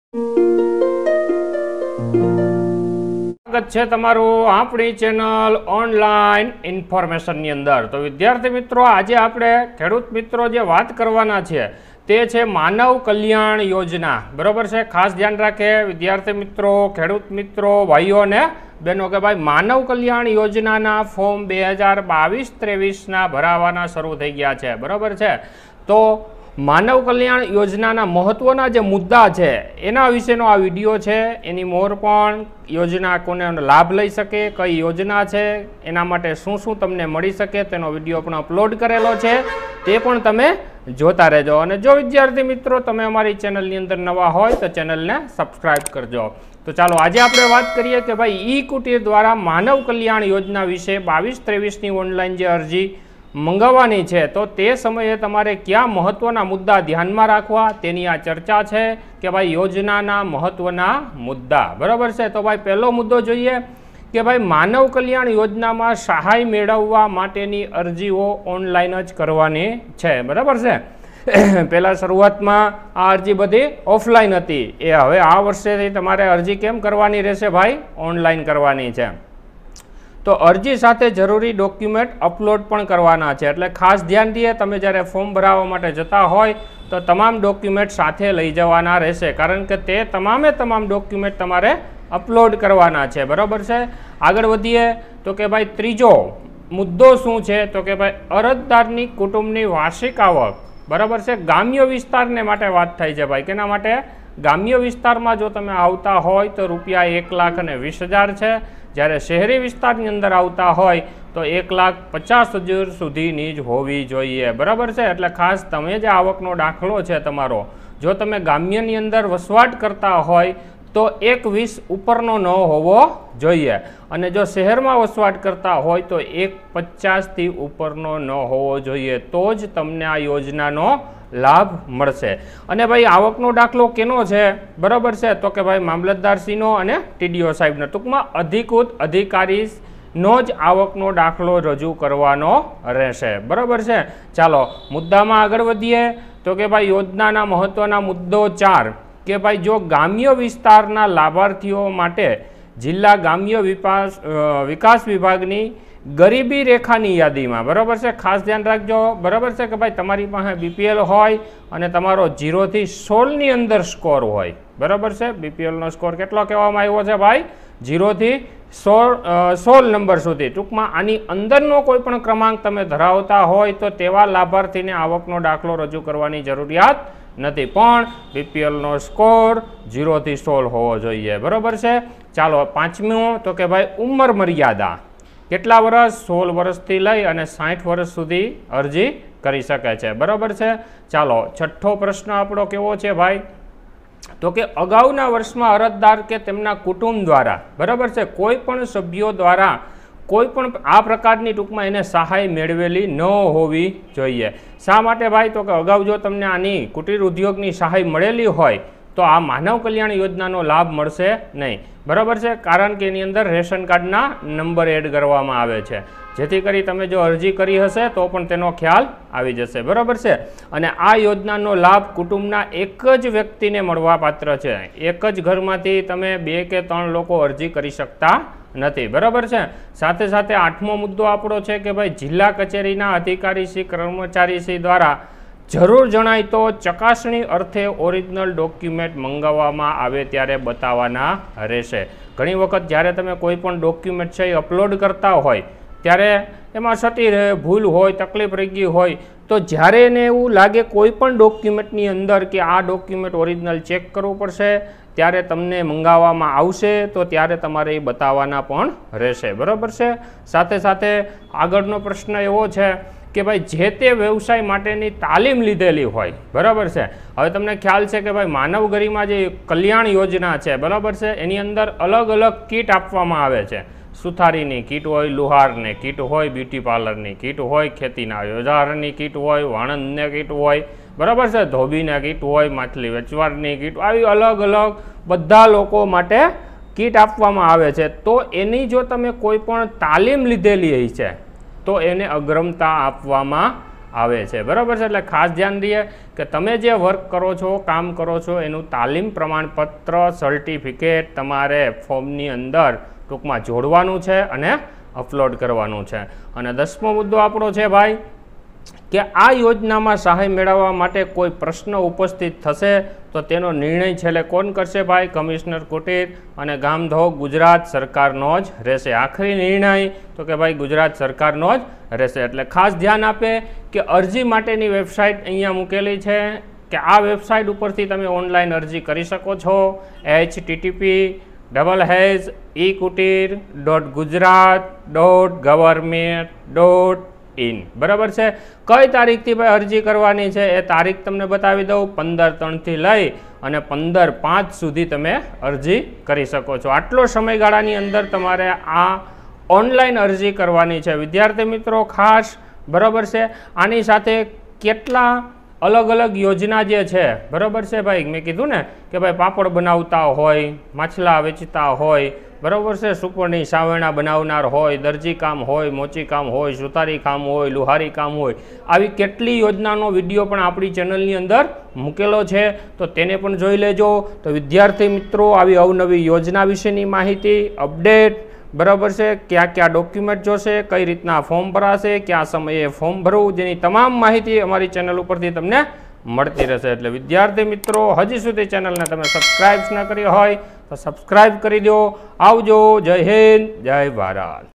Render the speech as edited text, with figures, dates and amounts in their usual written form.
સ્વાગત છે તમારું આપણી ચેનલ ઓનલાઈન ઇન્ફોર્મેશનની અંદર। તો વિદ્યાર્થી મિત્રો, આજે આપણે ખેડૂત મિત્રો જે વાત કરવાના છે તે છે માનવ કલ્યાણ યોજના। બરોબર છે, ખાસ ધ્યાન રાખે વિદ્યાર્થી મિત્રો, ખેડૂત મિત્રો, ભાઈઓ અને બહેનો કે ભાઈ માનવ કલ્યાણ યોજનાના ફોર્મ 2022-23ના ભરાવાના શરૂ થઈ ગયા છે। બરોબર છે, તો માનવ કલ્યાણ યોજનાના મહત્વના જે મુદ્દા છે એના વિશેનો આ વિડીયો છે। એની મોર પણ યોજના કોને લાભ લઈ શકે, કઈ યોજના છે, એના માટે શું શું તમને મળી શકે તેનો વિડીયો પણ અપલોડ કરેલો છે, તે પણ તમે જોતા રહેજો। અને જો વિદ્યાર્થી મિત્રો તમે અમારી ચેનલની અંદર નવા હોય તો ચેનલને સબસ્ક્રાઈબ કરજો। તો ચાલો આજે આપણે વાત કરીએ કે ભાઈ ઈ કુટીર દ્વારા માનવ કલ્યાણ યોજના વિશે 22-23ની ઓનલાઈન જે અરજી મંગાવવાની છે તો તે સમયે તમારે કયા મહત્વના મુદ્દા ધ્યાનમાં રાખવા તેની આ ચર્ચા છે કે ભાઈ યોજનાના મહત્વના મુદ્દા। બરાબર છે, તો ભાઈ પહેલો મુદ્દો જોઈએ કે ભાઈ માનવ કલ્યાણ યોજનામાં સહાય મેળવવા માટેની અરજીઓ ઓનલાઈન જ કરવાની છે। બરાબર છે, પહેલાં શરૂઆતમાં આ અરજી બધી ઓફલાઈન હતી, એ હવે આ વર્ષેથી તમારે અરજી કેમ કરવાની રહેશે ભાઈ? ઓનલાઈન કરવાની છે। તો અરજી સાથે જરૂરી ડોક્યુમેન્ટ અપલોડ પણ કરવાના છે, એટલે ખાસ ધ્યાન દઈએ, તમે જ્યારે ફોર્મ ભરાવવા માટે જતા હોય તો તમામ ડોક્યુમેન્ટ સાથે લઈ જવાના રહેશે, કારણ કે તે તમામે તમામ ડોક્યુમેન્ટ તમારે અપલોડ કરવાના છે। બરાબર છે, આગળ વધીએ તો કે ભાઈ ત્રીજો મુદ્દો શું છે તો કે ભાઈ અરજદારની કુટુંબની વાર્ષિક આવક, બરાબર છે, ગ્રામ્ય વિસ્તારને માટે વાત થાય છે ભાઈ, કેના માટે? ગ્રામ્ય વિસ્તારમાં જો તમે આવતા હોય તો ₹1,20,000 છે, જ્યારે શહેરી વિસ્તારની અંદર આવતા હોય તો 1,50,000 સુધીની જ હોવી જોઈએ। બરાબર છે, એટલે ખાસ તમે જે આવકનો દાખલો છે તમારો, જો તમે ગ્રામ્યની અંદર વસવાટ કરતા હોય તો 1,20 ઉપરનો ન હોવો જોઈએ, અને જો શહેરમાં વસવાટ કરતા હોય તો 1,50થી ઉપરનો ન હોવો જોઈએ, તો જ તમને આ યોજનાનો લાભ મળશે। અને ભાઈ આવકનો દાખલો કેનો છે? બરાબર છે, તો કે ભાઈ મામલતદારશ્રીનો અને TDO સાહેબનો, ટૂંકમાં અધિકૃત અધિકારીનો જ આવકનો દાખલો રજૂ કરવાનો રહેશે। બરાબર છે, ચાલો મુદ્દામાં આગળ વધીએ તો કે ભાઈ યોજનાના મહત્વના મુદ્દો 4 કે ભાઈ જો ગ્રામ્ય વિસ્તારના લાભાર્થીઓ માટે જિલ્લા ગ્રામ્ય વિકાસ વિભાગની ગરીબી રેખાની યાદીમાં, બરાબર છે, ખાસ ધ્યાન રાખજો, બરાબર છે, કે ભાઈ તમારી પાસે BPL હોય અને તમારો 0 થી 16ની અંદર સ્કોર હોય, બરાબર છે, BPLનો સ્કોર કેટલો કહેવામાં આવ્યો છે ભાઈ? 0 થી 16 નંબર સુધી, ટૂંકમાં આની અંદરનો કોઈ પણ ક્રમાંક તમે ધરાવતા હોય તો તેવા લાભાર્થીને આવકનો દાખલો રજૂ કરવાની જરૂરિયાત નથી, પણ BPLનો સ્કોર 0 થી 16 હોવો જોઈએ। બરાબર છે, ચાલો પાંચમું તો કે ભાઈ ઉંમર મર્યાદા, કેટલા વર્ષ? 16 વર્ષથી લઈ અને 60 વર્ષ સુધી અરજી કરી શકે છે। બરાબર છે, ચાલો છઠ્ઠો પ્રશ્ન આપણો કેવો છે ભાઈ? તો કે અગાઉના વર્ષમાં અરજદાર કે તેમના કુટુંબ દ્વારા, બરાબર છે, કોઈ પણ સભ્યો દ્વારા કોઈ પણ આ પ્રકારની ટૂંકમાં એને સહાય મેળવેલી ન હોવી જોઈએ। શા માટે ભાઈ? તો કે અગાઉ જો તમને આની કુટીર ઉદ્યોગની સહાય મળેલી હોય તો આ માનવ કલ્યાણ યોજનાનો લાભ મળશે નહીં। બરાબર છે, કારણ કે એની અંદર રેશન કાર્ડના નંબર એડ કરવામાં આવે છે, જેથી કરી તમે જો અરજી કરી હશે તો પણ તેનો ખ્યાલ આવી જશે। બરાબર છે, અને આ યોજનાનો લાભ કુટુંબના એક જ વ્યક્તિને મળવાપાત્ર છે, એક જ ઘરમાંથી તમે 2 કે 3 લોકો અરજી કરી શકતા નથી। બરાબર છે, સાથે સાથે આઠમો મુદ્દો આપણો છે કે ભાઈ જિલ્લા કચેરીના અધિકારીશ્રી કર્મચારીશ્રી દ્વારા જરૂર જણાય તો ચકાસણી અર્થે ઓરિજિનલ ડોક્યુમેન્ટ મંગાવવામાં આવે ત્યારે બતાવવાના રહેશે। ઘણી વખત જ્યારે તમે કોઈ પણ ડોક્યુમેન્ટ છે એ અપલોડ કરતા હોય ત્યારે એમાં સટી રહે, ભૂલ હોય, તકલીફ રહી ગઈ હોય, તો જ્યારે એને એવું લાગે કોઈ પણ ડોક્યુમેન્ટની અંદર કે આ ડોક્યુમેન્ટ ઓરિજિનલ ચેક કરવું પડશે, ત્યારે તમને મંગાવવામાં આવશે તો ત્યારે તમારે એ બતાવવાના પણ રહેશે। બરાબર છે, સાથે સાથે આગળનો પ્રશ્ન એવો છે કે ભાઈ જે તે વ્યવસાય માટેની તાલીમ લીધેલી હોય, બરાબર છે, હવે તમને ખ્યાલ છે કે ભાઈ માનવ ગરિમા જે કલ્યાણ યોજના છે, બરાબર છે, એની અંદર અલગ અલગ કીટ આપવામાં આવે છે, સુથારીની કીટ હોય, લુહારની કીટ હોય, બ્યુટી પાર્લરની કીટ હોય, ખેતીના ઓજારની કીટ હોય, વાણંદની કીટ હોય, બરાબર છે, ધોબીની કીટ હોય, માછલી વેચવાની કીટ, આવી અલગ અલગ બધા લોકો માટે કીટ આપવામાં આવે છે। તો એની જો તમે કોઈ પણ તાલીમ લીધેલી છે તો એને અગ્રતા આપવામાં આવે છે, બરાબર છે. એટલે ખાસ ધ્યાન દઈએ કે તમે જે વર્ક કરો છો, કામ કરો છો, એનું તાલીમ પ્રમાણપત્ર સર્ટિફિકેટ તમારે ફોર્મની અંદર ટૂંકમાં જોડવાનું છે અને અપલોડ કરવાનું છે. અને 10મો મુદ્દો આપણો છે ભાઈ કે આ યોજનામાં સહાય મેળવવા માટે કોઈ પ્રશ્ન ઉપસ્થિત થશે તો તેનો નિર્ણય છેલ્લે કોણ કરશે ભાઈ? કમિશનર કુટીર અને ગામધોગ ગુજરાત સરકારનો જ રહેશે. આખરી નિર્ણય તો કે ભાઈ ગુજરાત સરકારનો જ રહેશે. એટલે ખાસ ધ્યાન આપે કે અરજી માટેની વેબસાઇટ અહીંયા મૂકેલી છે કે આ વેબસાઇટ ઉપરથી તમે ઓનલાઈન અરજી કરી શકો છો. http://ekutir.gujarat.government.in બરાબર છે. કઈ તારીખથી ભાઈ અરજી કરવાની છે એ તારીખ તમને બતાવી દઉં. 15/3 થી લઈ અને 15/5 સુધી તમે અરજી કરી શકો છો. આટલો સમયગાળાની અંદર તમારે આ ઓનલાઈન અરજી કરવાની છે વિદ્યાર્થી મિત્રો ખાસ, બરાબર છે. આની સાથે કેટલા અલગ અલગ યોજના જે છે, બરાબર છે ભાઈ, મેં કીધું ને કે ભાઈ પાપડ બનાવતા હોય, માછલા વેચતા હોય, બરાબર છે, સુપરની સાવેણા બનાવનાર હોય, દરજી કામ હોય, મોચી કામ હોય, સુતારી કામ હોય, લુહારી કામ હોય, આવી કેટલી યોજનાનો વિડીયો પણ આપણી ચેનલની અંદર મૂકેલો છે, તો તેને પણ જોઈ લેજો. તો વિદ્યાર્થી મિત્રો આવી અવનવી યોજના વિશેની માહિતી, અપડેટ, બરાબર છે, ક્યાં ક્યાં ડોક્યુમેન્ટ જોશે, કઈ રીતના ફોર્મ ભરાશે, કયા સમયે ફોર્મ ભરવું, જેની તમામ માહિતી અમારી ચેનલ ઉપરથી તમને મળતી રહેશે. એટલે વિદ્યાર્થી મિત્રો હજી સુધી ચેનલને તમે સબસ્ક્રાઇબ ન કરી હોય તો સબસ્ક્રાઇબ કરી દો. આવજો. જય હિન્દ, જય ભારત.